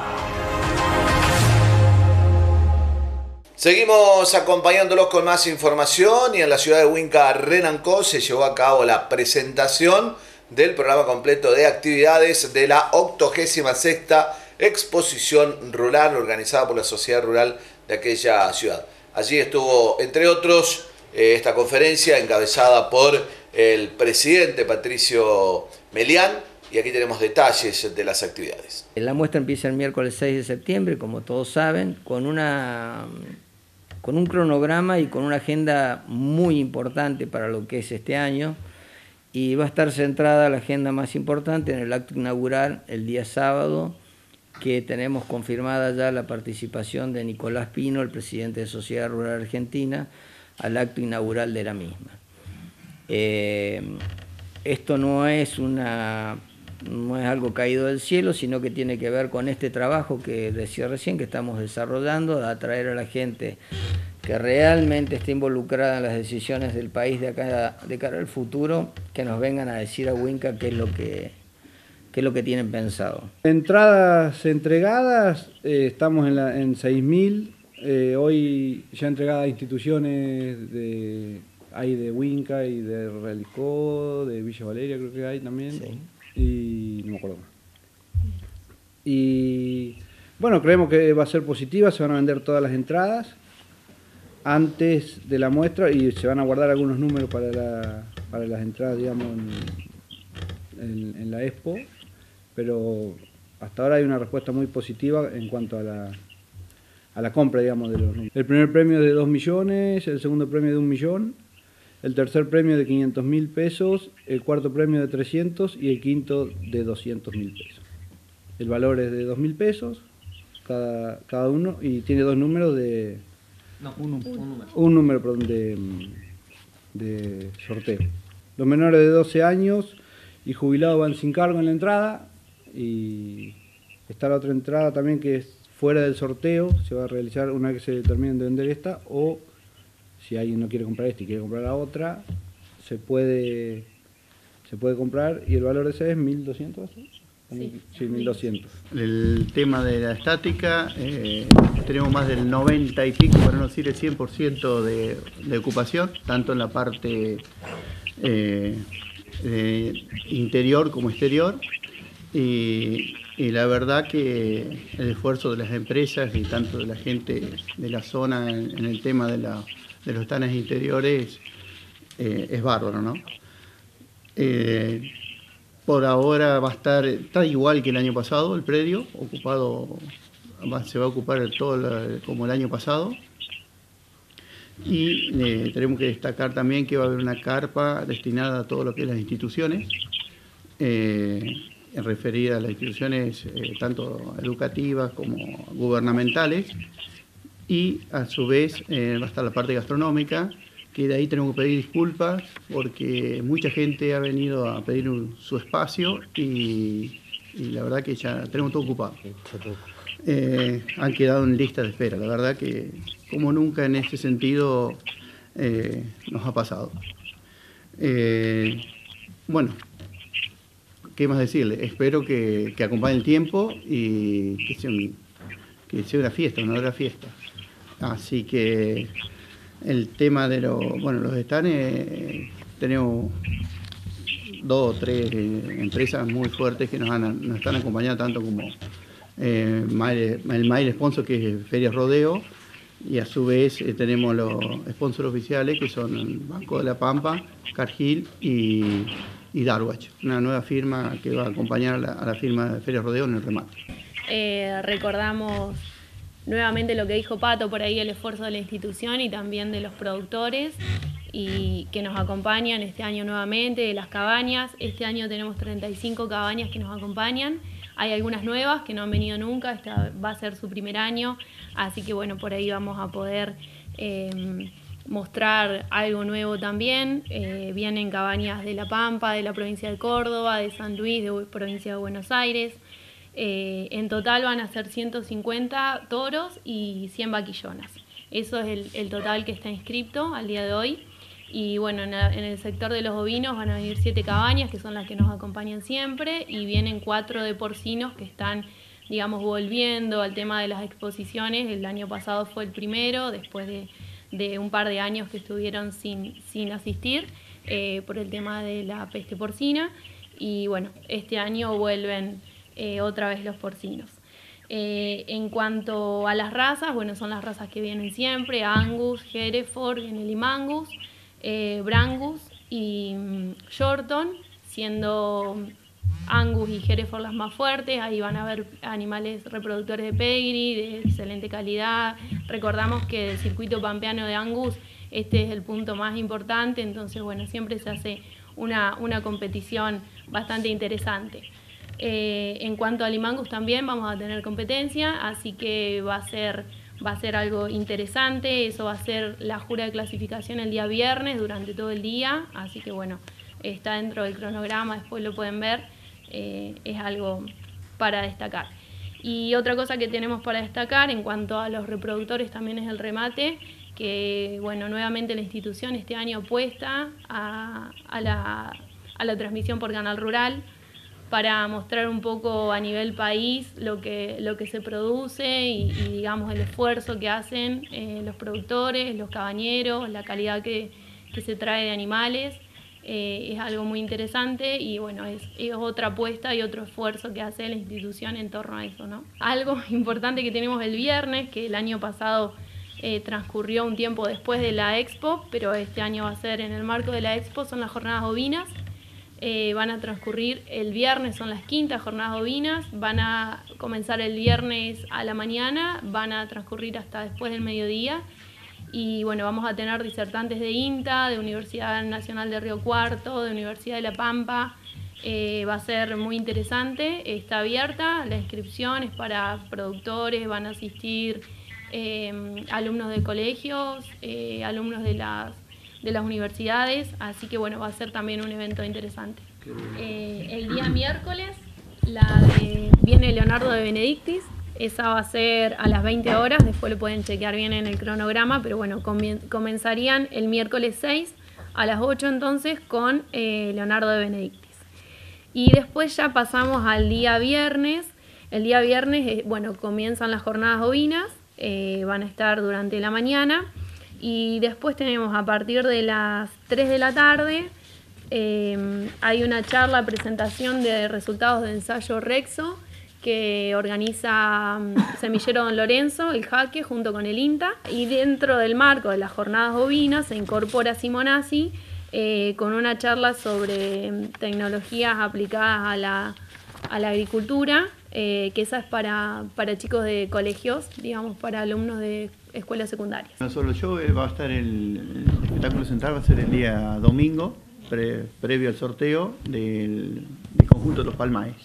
Seguimos acompañándolos con más información y en la ciudad de Huinca, Renancó, se llevó a cabo la presentación del programa completo de actividades de la octogésima sexta Exposición Rural organizada por la Sociedad Rural de aquella ciudad. Allí estuvo, entre otros, eh, esta conferencia encabezada por el presidente Patricio Melián y aquí tenemos detalles de las actividades. La muestra empieza el miércoles seis de septiembre, como todos saben, con una... con un cronograma y con una agenda muy importante para lo que es este año, y va a estar centrada la agenda más importante en el acto inaugural el día sábado, que tenemos confirmada ya la participación de Nicolás Pino, el presidente de Sociedad Rural Argentina, al acto inaugural de la misma. Eh, esto no es una... no es algo caído del cielo, sino que tiene que ver con este trabajo que decía recién, que estamos desarrollando, de atraer a la gente que realmente esté involucrada en las decisiones del país de acá de cara al futuro, que nos vengan a decir a Huinca qué es lo que, qué es lo que tienen pensado. Entradas entregadas, eh, estamos en, la, en seis mil, eh, hoy ya entregadas a instituciones de, hay de Huinca y de Realicó, de Villa Valeria creo que hay también. Sí. Y no me acuerdo más. Y bueno, creemos que va a ser positiva, se van a vender todas las entradas antes de la muestra y se van a guardar algunos números para, la, para las entradas, digamos, en, en, en la expo, pero hasta ahora hay una respuesta muy positiva en cuanto a la, a la compra, digamos, de los números. El primer premio de dos millones, el segundo premio de un millón, el tercer premio de quinientos mil pesos, el cuarto premio de trescientos y el quinto de doscientos mil pesos. El valor es de dos mil pesos cada, cada uno y tiene dos números de... No, un, un número. Un número, perdón, de, de sorteo. Los menores de doce años y jubilados van sin cargo en la entrada y está la otra entrada también que es fuera del sorteo, se va a realizar una vez que se terminen de vender esta o... si alguien no quiere comprar esta y quiere comprar la otra, se puede, se puede comprar y el valor de ese es mil doscientos. Sí, sí, mil doscientos. El tema de la estática, eh, tenemos más del noventa y pico, para no decir el cien por ciento de, de ocupación, tanto en la parte eh, eh, interior como exterior. Y, y la verdad que el esfuerzo de las empresas y tanto de la gente de la zona en, en el tema de la de los stands interiores eh, es bárbaro, ¿no? Eh, por ahora va a estar, está igual que el año pasado, el predio, ocupado, va, se va a ocupar todo la, como el año pasado. Y eh, tenemos que destacar también que va a haber una carpa destinada a todo lo que es las instituciones, eh, referida a las instituciones eh, tanto educativas como gubernamentales. Y a su vez eh, va a estar la parte gastronómica, que de ahí tenemos que pedir disculpas porque mucha gente ha venido a pedir un, su espacio y, y la verdad que ya tenemos todo ocupado. Eh, han quedado en lista de espera, la verdad que como nunca en ese sentido eh, nos ha pasado. Eh, bueno, ¿qué más decirle? Espero que, que acompañe el tiempo y que sea, un, que sea una fiesta, una verdadera fiesta. Así que el tema de los, bueno, los stands, eh, tenemos dos o tres eh, empresas muy fuertes que nos, han, nos están acompañando, tanto como eh, Mail, el Mail Sponsor, que es Ferias Rodeo, y a su vez eh, tenemos los sponsors oficiales, que son el Banco de la Pampa, Cargill y, y Darwatch, una nueva firma que va a acompañar a la, a la firma de Ferias Rodeo en el remate. Eh, recordamos nuevamente lo que dijo Pato, por ahí el esfuerzo de la institución y también de los productores y que nos acompañan este año nuevamente, de las cabañas. Este año tenemos treinta y cinco cabañas que nos acompañan. Hay algunas nuevas que no han venido nunca, esta va a ser su primer año, así que bueno, por ahí vamos a poder eh, mostrar algo nuevo también. Eh, vienen cabañas de La Pampa, de la provincia de Córdoba, de San Luis, de provincia de Buenos Aires. Eh, en total van a ser ciento cincuenta toros y cien vaquillonas. Eso es el, el total que está inscrito al día de hoy. Y bueno, en, la, en el sector de los ovinos van a venir siete cabañas, que son las que nos acompañan siempre, y vienen cuatro de porcinos que están, digamos, volviendo al tema de las exposiciones. El año pasado fue el primero, después de, de un par de años que estuvieron sin, sin asistir eh, por el tema de la peste porcina. Y bueno, este año vuelven eh, otra vez los porcinos. Eh, en cuanto a las razas, bueno, son las razas que vienen siempre: Angus, Hereford, viene el Limangus, eh, Brangus y mm, Shorton, siendo Angus y Hereford las más fuertes. Ahí van a haber animales reproductores de pedigree, de excelente calidad. Recordamos que el circuito pampeano de Angus, este es el punto más importante, entonces bueno, siempre se hace una, una competición bastante interesante. Eh, en cuanto a Limangus también vamos a tener competencia, así que va a ser, va a ser algo interesante. Eso va a ser la jura de clasificación el día viernes durante todo el día, así que bueno, está dentro del cronograma, después lo pueden ver, eh, es algo para destacar. Y otra cosa que tenemos para destacar en cuanto a los reproductores también es el remate, que bueno, nuevamente la institución este año apuesta a, a, la, a la transmisión por Canal Rural, para mostrar un poco a nivel país lo que, lo que se produce y, y digamos el esfuerzo que hacen eh, los productores, los cabañeros, la calidad que, que se trae de animales. Eh, es algo muy interesante y bueno, es, es otra apuesta y otro esfuerzo que hace la institución en torno a eso, ¿no? Algo importante que tenemos el viernes, que el año pasado eh, transcurrió un tiempo después de la Expo, pero este año va a ser en el marco de la Expo, son las jornadas ovinas. Eh, van a transcurrir el viernes, son las quintas jornadas ovinas, van a comenzar el viernes a la mañana, van a transcurrir hasta después del mediodía y bueno, vamos a tener disertantes de INTA, de Universidad Nacional de Río Cuarto, de Universidad de La Pampa. Eh, va a ser muy interesante, está abierta, la inscripción es para productores, van a asistir eh, alumnos de colegios, eh, alumnos de las de las universidades, así que bueno, va a ser también un evento interesante. Eh, el día miércoles la de, viene Leonardo de Benedictis, esa va a ser a las veinte horas, después lo pueden chequear bien en el cronograma, pero bueno, comenzarían el miércoles seis a las ocho entonces con eh, Leonardo de Benedictis. Y después ya pasamos al día viernes. El día viernes, eh, bueno, comienzan las jornadas ovinas, eh, van a estar durante la mañana. Y después tenemos a partir de las tres de la tarde, eh, hay una charla, presentación de resultados de ensayo Rexo, que organiza um, Semillero Don Lorenzo, el Jaque, junto con el INTA. Y dentro del marco de las jornadas ovinas se incorpora Simonazzi eh, con una charla sobre tecnologías aplicadas a la, a la agricultura, eh, que esa es para, para chicos de colegios, digamos, para alumnos de escuela secundaria. No solo yo, va a estar el, el espectáculo central, va a ser el día domingo, pre, previo al sorteo del, del conjunto de los Palmaes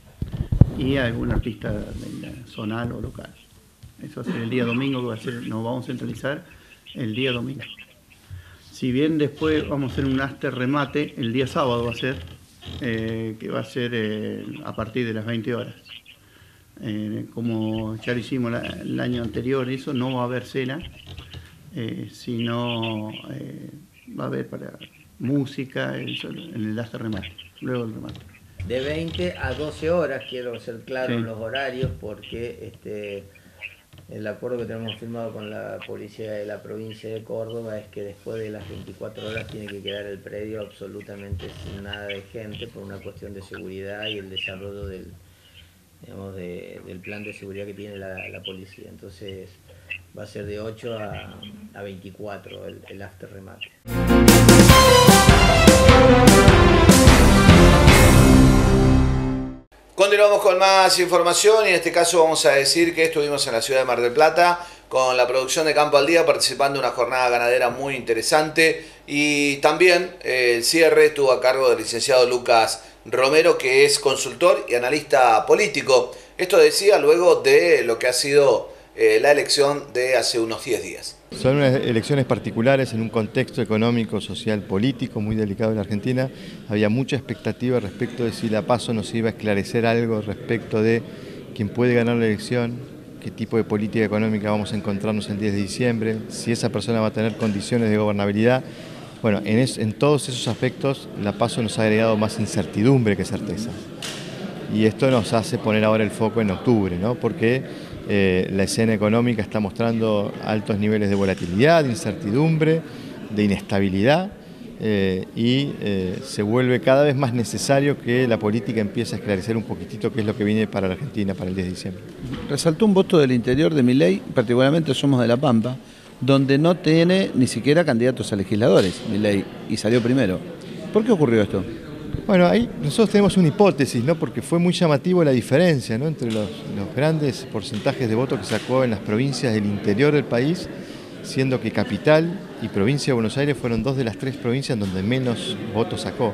y algún artista de la zonal o local. Eso va a ser el día domingo, que va a ser, nos vamos a centralizar el día domingo. Si bien después vamos a hacer un after remate, el día sábado va a ser, eh, que va a ser eh, a partir de las veinte horas. Eh, como ya lo hicimos la, el año anterior, eso no va a haber cena, eh, sino eh, va a haber para música en el, el after remate, luego el remate. De veinte a doce horas, quiero ser claro Sí. en los horarios, porque este, el acuerdo que tenemos firmado con la policía de la provincia de Córdoba es que después de las veinticuatro horas tiene que quedar el predio absolutamente sin nada de gente por una cuestión de seguridad y el desarrollo del digamos, de, del plan de seguridad que tiene la, la policía. Entonces va a ser de ocho a, a veinticuatro el, el after remate. Continuamos con más información y en este caso vamos a decir que estuvimos en la ciudad de Mar del Plata con la producción de Campo al Día participando en una jornada ganadera muy interesante y también eh, el cierre estuvo a cargo del licenciado Lucas Romero, que es consultor y analista político. Esto decía luego de lo que ha sido eh, la elección de hace unos diez días. Son unas elecciones particulares en un contexto económico, social, político muy delicado en la Argentina. Había mucha expectativa respecto de si la PASO nos iba a esclarecer algo respecto de quién puede ganar la elección, qué tipo de política económica vamos a encontrarnos el diez de diciembre, si esa persona va a tener condiciones de gobernabilidad. Bueno, en, es, en todos esos aspectos la PASO nos ha agregado más incertidumbre que certeza. Y esto nos hace poner ahora el foco en octubre, ¿no? Porque eh, la escena económica está mostrando altos niveles de volatilidad, de incertidumbre, de inestabilidad, eh, y eh, se vuelve cada vez más necesario que la política empiece a esclarecer un poquitito qué es lo que viene para la Argentina para el diez de diciembre. Resaltó un voto del interior de Milei, particularmente Somos de La Pampa, donde no tiene ni siquiera candidatos a legisladores, Milei, y salió primero. ¿Por qué ocurrió esto? Bueno, ahí nosotros tenemos una hipótesis, ¿no? Porque fue muy llamativo la diferencia, ¿no? Entre los, los grandes porcentajes de votos que sacó en las provincias del interior del país, siendo que Capital y Provincia de Buenos Aires fueron dos de las tres provincias donde menos votos sacó.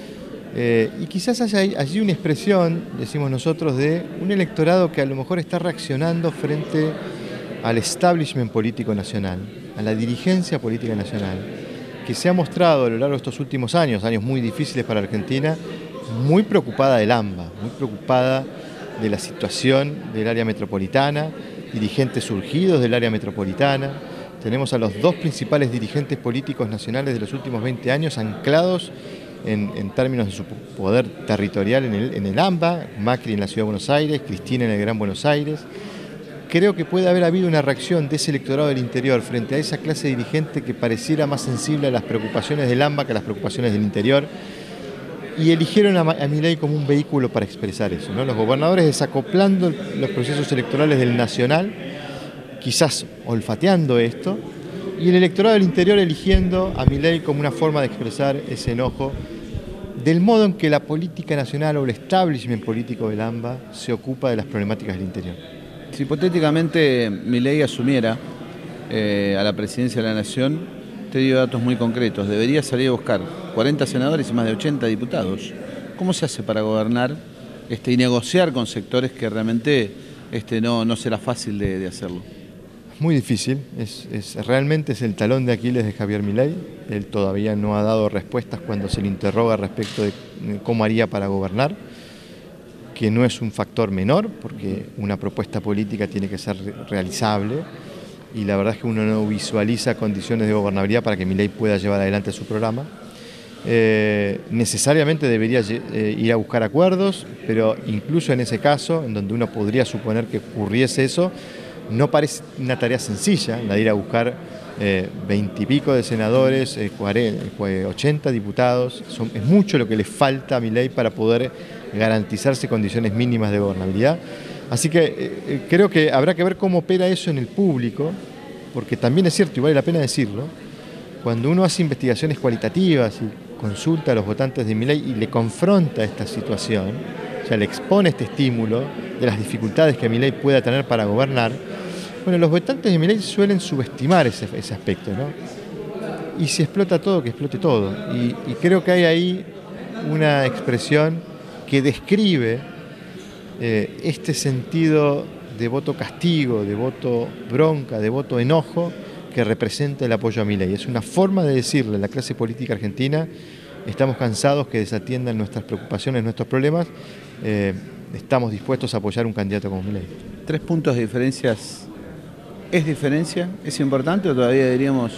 Eh, y quizás haya allí una expresión, decimos nosotros, de un electorado que a lo mejor está reaccionando frente al establishment político nacional, a la dirigencia política nacional, que se ha mostrado a lo largo de estos últimos años, años muy difíciles para Argentina, muy preocupada del AMBA, muy preocupada de la situación del área metropolitana, dirigentes surgidos del área metropolitana. Tenemos a los dos principales dirigentes políticos nacionales de los últimos veinte años anclados en, en términos de su poder territorial en el, en el AMBA, Macri en la Ciudad de Buenos Aires, Cristina en el Gran Buenos Aires. Creo que puede haber habido una reacción de ese electorado del interior frente a esa clase dirigente que pareciera más sensible a las preocupaciones del AMBA que a las preocupaciones del interior, y eligieron a, a Milei como un vehículo para expresar eso, ¿no? Los gobernadores desacoplando los procesos electorales del nacional, quizás olfateando esto, y el electorado del interior eligiendo a Milei como una forma de expresar ese enojo del modo en que la política nacional o el establishment político del AMBA se ocupa de las problemáticas del interior. Si hipotéticamente Milei asumiera eh, a la presidencia de la Nación, te dio datos muy concretos. Debería salir a buscar cuarenta senadores y más de ochenta diputados. ¿Cómo se hace para gobernar este, y negociar con sectores que realmente este, no, no será fácil de, de hacerlo? Muy difícil, es, es, realmente es el talón de Aquiles de Javier Milei. Él todavía no ha dado respuestas cuando se le interroga respecto de cómo haría para gobernar, que no es un factor menor, porque una propuesta política tiene que ser realizable, y la verdad es que uno no visualiza condiciones de gobernabilidad para que Milei pueda llevar adelante su programa. Eh, necesariamente debería eh, ir a buscar acuerdos, pero incluso en ese caso, en donde uno podría suponer que ocurriese eso, no parece una tarea sencilla la de ir a buscar veintipico eh, de senadores, eh, cuarenta, ochenta diputados. Son, es mucho lo que le falta a Milei para poder garantizarse condiciones mínimas de gobernabilidad. Así que eh, creo que habrá que ver cómo opera eso en el público, porque también es cierto, y vale la pena decirlo, cuando uno hace investigaciones cualitativas y consulta a los votantes de Milei y le confronta esta situación, o sea, le expone este estímulo de las dificultades que Milei pueda tener para gobernar, bueno, los votantes de Milei suelen subestimar ese, ese aspecto, ¿no? Y si explota todo, que explote todo. Y, y creo que hay ahí una expresión que describe eh, este sentido de voto castigo, de voto bronca, de voto enojo que representa el apoyo a Milei. Es una forma de decirle a la clase política argentina: estamos cansados que desatiendan nuestras preocupaciones, nuestros problemas, eh, estamos dispuestos a apoyar un candidato como Milei. Tres puntos de diferencias. ¿Es diferencia? ¿Es importante o todavía diríamos...?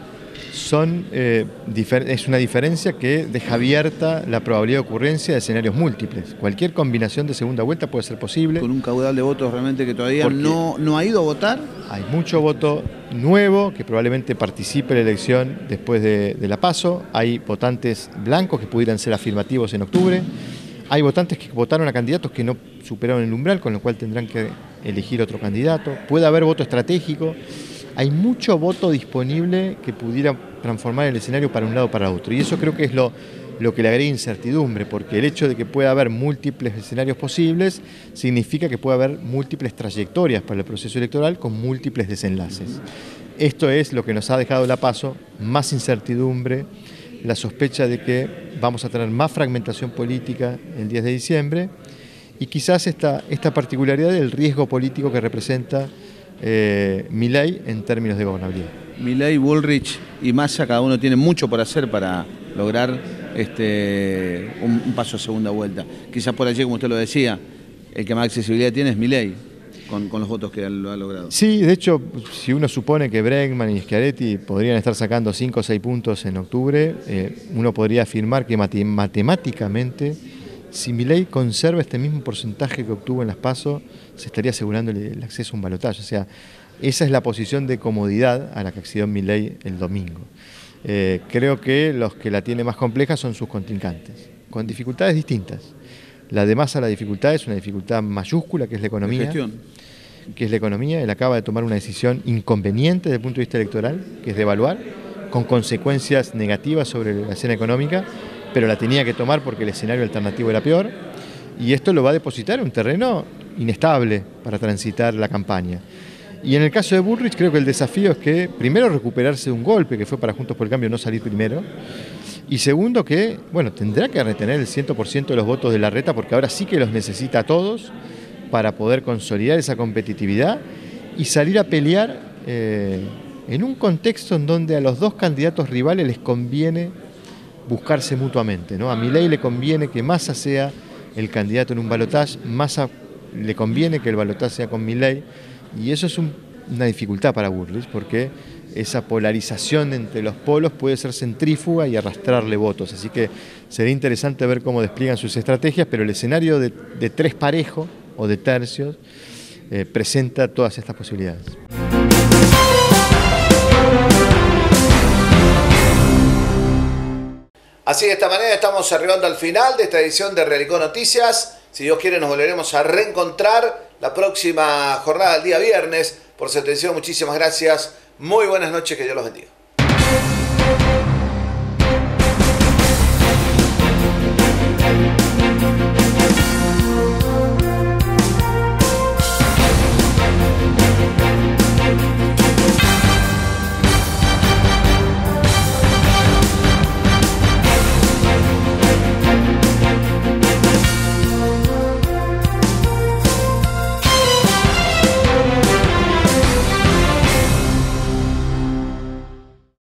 Son, eh, es una diferencia que deja abierta la probabilidad de ocurrencia de escenarios múltiples. Cualquier combinación de segunda vuelta puede ser posible. Con un caudal de votos realmente que todavía no, no ha ido a votar. Hay mucho voto nuevo que probablemente participe en la elección después de, de la PASO. Hay votantes blancos que pudieran ser afirmativos en octubre. Hay votantes que votaron a candidatos que no superaron el umbral, con lo cual tendrán que elegir otro candidato. Puede haber voto estratégico. Hay mucho voto disponible que pudiera transformar el escenario para un lado o para otro. Y eso creo que es lo, lo que le agrega incertidumbre, porque el hecho de que pueda haber múltiples escenarios posibles significa que puede haber múltiples trayectorias para el proceso electoral con múltiples desenlaces. Esto es lo que nos ha dejado la PASO: más incertidumbre, la sospecha de que vamos a tener más fragmentación política el diez de diciembre, y quizás esta, esta particularidad del riesgo político que representa eh, Milei en términos de gobernabilidad. Milei, Bullrich y Massa, cada uno tiene mucho por hacer para lograr este, un, un paso a segunda vuelta. Quizás por allí, como usted lo decía, el que más accesibilidad tiene es Milei, con, con los votos que lo ha logrado. Sí, de hecho, si uno supone que Bregman y Schiaretti podrían estar sacando cinco o seis puntos en octubre, eh, uno podría afirmar que mate, matemáticamente, si Milei conserva este mismo porcentaje que obtuvo en las PASO, se estaría asegurando el, el acceso a un balotaje. O sea, esa es la posición de comodidad a la que accedió Milei el domingo. Eh, creo que los que la tienen más compleja son sus contrincantes, con dificultades distintas. La de Massa, la dificultad es una dificultad mayúscula, que es la economía. Gestión. que es la economía. Él acaba de tomar una decisión inconveniente desde el punto de vista electoral, que es devaluar, con consecuencias negativas sobre la escena económica, pero la tenía que tomar porque el escenario alternativo era peor, y esto lo va a depositar en un terreno inestable para transitar la campaña. Y en el caso de Bullrich, creo que el desafío es que, primero, recuperarse de un golpe, que fue para Juntos por el Cambio no salir primero, y segundo, que bueno, tendrá que retener el cien por ciento de los votos de Larreta, porque ahora sí que los necesita a todos para poder consolidar esa competitividad y salir a pelear eh, en un contexto en donde a los dos candidatos rivales les conviene buscarse mutuamente, ¿no? A Milei le conviene que Massa sea el candidato en un balotaje, Massa le conviene que el balotaje sea con Milei, y eso es un, una dificultad para Bullrich, porque esa polarización entre los polos puede ser centrífuga y arrastrarle votos, así que sería interesante ver cómo despliegan sus estrategias, pero el escenario de, de tres parejos o de tercios eh, presenta todas estas posibilidades. Así de esta manera estamos arribando al final de esta edición de Realicó Noticias. Si Dios quiere nos volveremos a reencontrar la próxima jornada del día viernes. Por su atención, muchísimas gracias. Muy buenas noches, que Dios los bendiga.